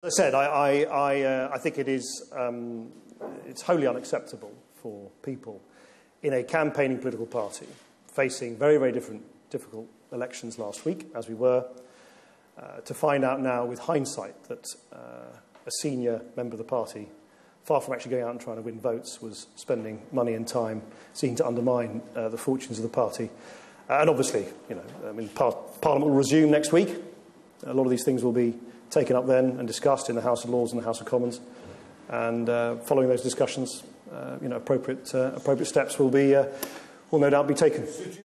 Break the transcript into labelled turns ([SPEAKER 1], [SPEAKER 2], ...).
[SPEAKER 1] I said, I think it is it's wholly unacceptable for people in a campaigning political party facing very, very difficult elections last week, as we were, to find out now with hindsight that a senior member of the party, far from actually going out and trying to win votes, was spending money and time seeking to undermine the fortunes of the party. And obviously, Parliament will resume next week. A lot of these things will be taken up then and discussed in the House of Lords and the House of Commons. And following those discussions, appropriate steps will no doubt be taken.